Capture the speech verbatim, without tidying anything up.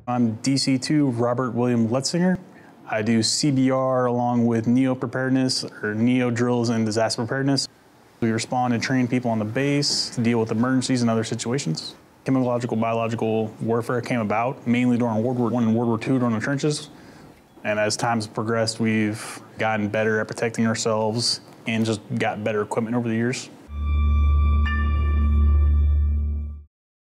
I'm D C two Robert William Letsinger. I do C B R along with NEO preparedness, or NEO drills and disaster preparedness. We respond and train people on the base to deal with emergencies and other situations. Chemical, biological warfare came about mainly during World War One and World War Two during the trenches. And as time's progressed, we've gotten better at protecting ourselves and just got better equipment over the years.